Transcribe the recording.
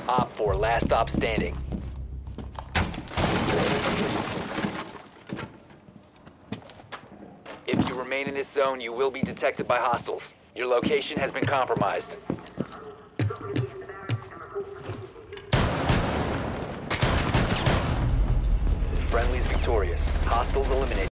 Op 4, last stop standing. If you remain in this zone, you will be detected by hostiles. Your location has been compromised. Friendly is victorious. Hostiles eliminated.